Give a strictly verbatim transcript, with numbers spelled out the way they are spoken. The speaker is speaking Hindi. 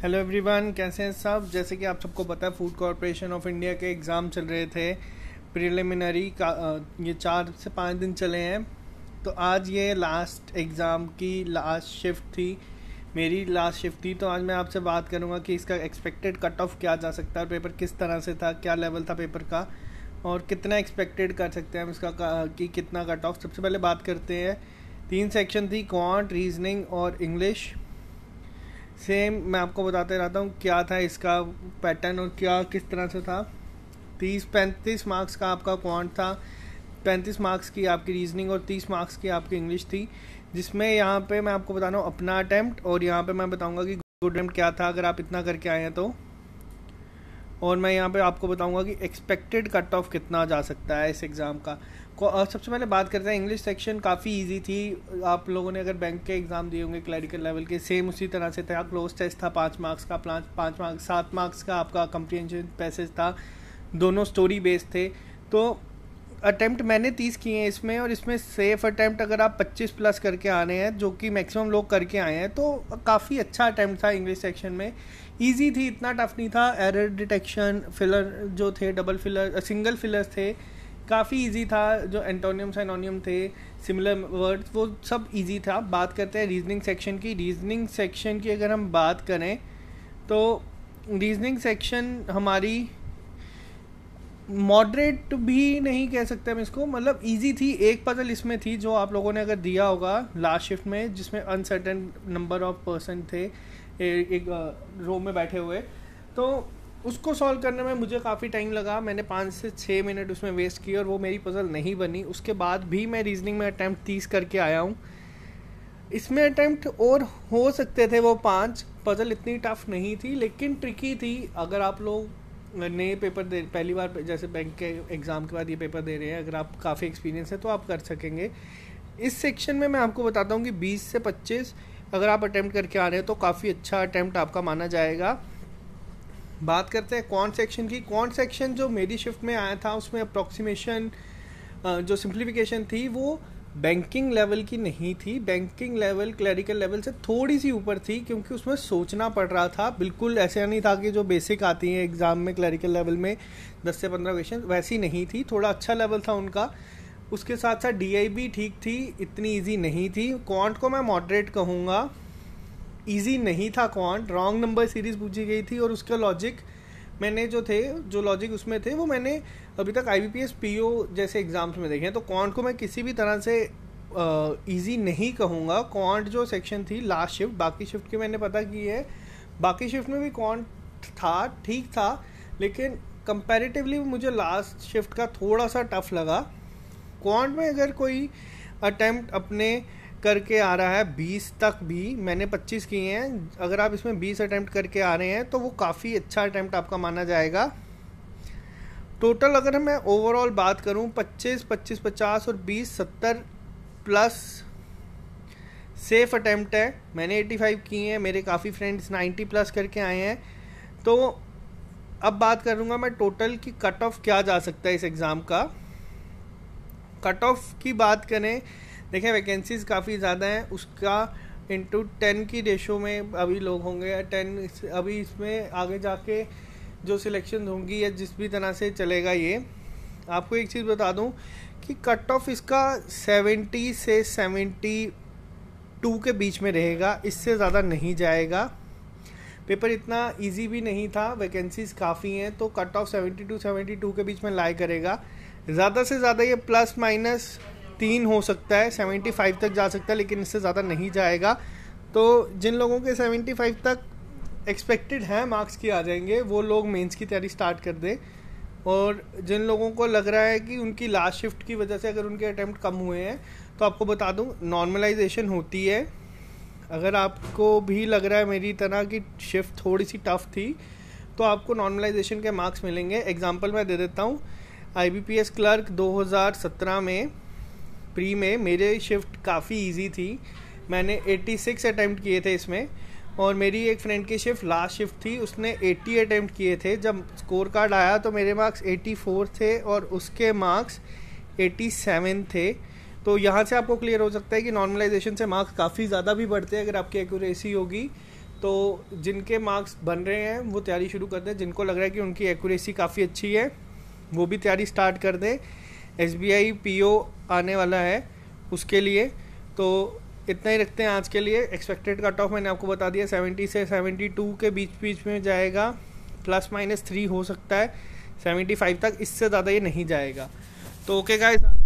हेलो एवरीवन, कैसे हैं सब। जैसे कि आप सबको पता है, फूड कॉरपोरेशन ऑफ इंडिया के एग्ज़ाम चल रहे थे प्रिलिमिनरी का। ये चार से पाँच दिन चले हैं। तो आज ये लास्ट एग्ज़ाम की लास्ट शिफ्ट थी, मेरी लास्ट शिफ्ट थी। तो आज मैं आपसे बात करूंगा कि इसका एक्सपेक्टेड कट ऑफ क्या जा सकता है, पेपर किस तरह से था, क्या लेवल था पेपर का और कितना एक्सपेक्टेड कर सकते हैं हम इसका कि कितना कट ऑफ। सबसे पहले बात करते हैं, तीन सेक्शन थी, क्वांट, रीजनिंग और इंग्लिश। सेम मैं आपको बताते रहता हूँ क्या था इसका पैटर्न और क्या किस तरह से था। तीस पैंतीस मार्क्स का आपका क्वांट था, पैंतीस मार्क्स की आपकी रीजनिंग और तीस मार्क्स की आपकी इंग्लिश थी। जिसमें यहाँ पे मैं आपको बता रहा हूँ अपना अटैम्प्ट, और यहाँ पे मैं बताऊँगा कि गुड अटैम्प्ट क्या था अगर आप इतना करके आए हैं तो। और मैं यहाँ पे आपको बताऊंगा कि एक्सपेक्टेड कट ऑफ कितना जा सकता है इस एग्ज़ाम का। सबसे पहले बात करते हैं, इंग्लिश सेक्शन काफ़ी इजी थी। आप लोगों ने अगर बैंक के एग्ज़ाम दिए होंगे क्लरिकल लेवल के, सेम उसी तरह से था। क्लोज टेस्ट था पाँच मार्क्स का, पाँच पाँच मार्क्स सात मार्क्स का आपका कम्प्रीहेंशन पैसेज था। दोनों स्टोरी बेस्ड थे। तो अटैम्प्ट मैंने तीस किए हैं इसमें, और इसमें सेफ अटैम्प्ट अगर आप पच्चीस प्लस करके आ रहे हैं, जो कि मैक्सिमम लोग करके आए हैं, तो काफ़ी अच्छा अटैम्प्ट था इंग्लिश सेक्शन में। इजी थी, इतना टफ नहीं था। एरर डिटेक्शन, फिलर जो थे, डबल फिलर, सिंगल फिलर थे, काफ़ी इजी था। जो एंटोनियम सिनोनियम थे, सिमिलर वर्ड्स, वो सब इजी था। बात करते हैं रीजनिंग सेक्शन की। रीजनिंग सेक्शन की अगर हम बात करें तो रीजनिंग सेक्शन हमारी मॉडरेट भी नहीं कह सकते हम इसको, मतलब इजी थी। एक पजल इसमें थी जो आप लोगों ने अगर दिया होगा लास्ट शिफ्ट में, जिसमें अनसर्टेन नंबर ऑफ पर्सन थे एक रो में बैठे हुए, तो उसको सॉल्व करने में मुझे काफ़ी टाइम लगा। मैंने पाँच से छः मिनट उसमें वेस्ट किए और वो मेरी पजल नहीं बनी। उसके बाद भी मैं रीजनिंग में अटैम्प्ट तीस करके आया हूँ। इसमें अटैम्प्ट और हो सकते थे वो पाँच। पजल इतनी टफ नहीं थी लेकिन ट्रिकी थी। अगर आप लोग नए पेपर दे, पहली बार जैसे बैंक के एग्ज़ाम के बाद ये पेपर दे रहे हैं, अगर आप काफ़ी एक्सपीरियंस है तो आप कर सकेंगे। इस सेक्शन में मैं आपको बताता हूँ कि बीस से पच्चीस अगर आप अटैम्प्ट करके आ रहे हैं तो काफ़ी अच्छा अटैम्प्ट आपका माना जाएगा। बात करते हैं क्वांट सेक्शन की। क्वांट सेक्शन जो मेरी शिफ्ट में आया था, उसमें अप्रॉक्सीमेशन जो सिंप्लीफिकेशन थी वो बैंकिंग लेवल की नहीं थी। बैंकिंग लेवल क्लरिकल लेवल से थोड़ी सी ऊपर थी, क्योंकि उसमें सोचना पड़ रहा था। बिल्कुल ऐसा नहीं था कि जो बेसिक आती है एग्ज़ाम में क्लरिकल लेवल में दस से पंद्रह क्वेश्चन, वैसी नहीं थी। थोड़ा अच्छा लेवल था उनका। उसके साथ साथ डी आई भी ठीक थी, इतनी ईजी नहीं थी। क्वांट को मैं मॉडरेट कहूँगा, ईजी नहीं था क्वांट। रॉन्ग नंबर सीरीज़ पूछी गई थी और उसका लॉजिक मैंने जो थे जो लॉजिक उसमें थे वो मैंने अभी तक I B P S P O जैसे एग्जाम्स में देखे हैं। तो क्वांट को मैं किसी भी तरह से इजी नहीं कहूँगा। क्वांट जो सेक्शन थी लास्ट शिफ्ट, बाकी शिफ्ट की मैंने पता की है, बाकी शिफ्ट में भी क्वांट था, ठीक था, लेकिन कंपैरेटिवली मुझे लास्ट शिफ्ट का थोड़ा सा टफ लगा। क्वांट में अगर कोई अटेम्प्ट अपने करके आ रहा है बीस तक भी, मैंने पच्चीस किए हैं, अगर आप इसमें बीस अटेम्प्ट करके आ रहे हैं तो वो काफ़ी अच्छा अटेम्प्ट आपका माना जाएगा। टोटल अगर मैं ओवरऑल बात करूं, पच्चीस, पच्चीस, पचास और बीस, सत्तर प्लस सेफ अटेम्प्ट है। मैंने पचासी किए हैं, मेरे काफ़ी फ्रेंड्स नब्बे प्लस करके आए हैं। तो अब बात करूंगा मैं टोटल की कट ऑफ क्या जा सकता है इस एग्ज़ाम का। कट ऑफ की बात करें, देखें वैकेंसीज काफ़ी ज़्यादा हैं, उसका इंटू टेन की रेशो में अभी लोग होंगे। टेन अभी इसमें आगे जाके जो सिलेक्शन होंगी या जिस भी तरह से चलेगा, ये आपको एक चीज़ बता दूं कि कट ऑफ इसका सत्तर से बहत्तर के बीच में रहेगा, इससे ज़्यादा नहीं जाएगा। पेपर इतना इजी भी नहीं था, वैकेंसीज काफ़ी हैं, तो कट ऑफ बहत्तर बहत्तर के बीच में लाई करेगा। ज़्यादा से ज़्यादा ये प्लस माइनस तीन हो सकता है, पचहत्तर तक जा सकता है, लेकिन इससे ज़्यादा नहीं जाएगा। तो जिन लोगों के पचहत्तर तक एक्सपेक्टेड है मार्क्स की आ जाएंगे, वो लोग मेंस की तैयारी स्टार्ट कर दें। और जिन लोगों को लग रहा है कि उनकी लास्ट शिफ्ट की वजह से अगर उनके अटैम्प्ट कम हुए हैं, तो आपको बता दूं नॉर्मलाइजेशन होती है। अगर आपको भी लग रहा है मेरी तरह की शिफ्ट थोड़ी सी टफ थी, तो आपको नॉर्मलाइजेशन के मार्क्स मिलेंगे। एग्जाम्पल मैं दे देता हूँ, I B P S clerk दो हज़ार सत्रह में प्री में मेरे शिफ्ट काफ़ी इजी थी। मैंने छियासी अटैम्प्ट किए थे इसमें, और मेरी एक फ्रेंड की शिफ्ट लास्ट शिफ्ट थी, उसने अस्सी अटैम्प्ट किए थे। जब स्कोर कार्ड आया तो मेरे मार्क्स चौरासी थे और उसके मार्क्स सत्तासी थे। तो यहाँ से आपको क्लियर हो सकता है कि नॉर्मलाइजेशन से मार्क्स काफ़ी ज़्यादा भी बढ़ते हैं अगर आपकी एक्यूरेसी होगी तो जिनके मार्क्स बन रहे हैं वो तैयारी शुरू कर दें, जिनको लग रहा है कि उनकी एक्यूरेसी काफ़ी अच्छी है वो भी तैयारी स्टार्ट कर दें। S B I P O आने वाला है उसके लिए। तो इतना ही रखते हैं आज के लिए। एक्सपेक्टेड कट ऑफ मैंने आपको बता दिया सेवेंटी से सेवेंटी टू के बीच बीच में जाएगा, प्लस माइनस थ्री हो सकता है सेवेंटी फाइव तक, इससे ज़्यादा ये नहीं जाएगा। तो ओके गाइस।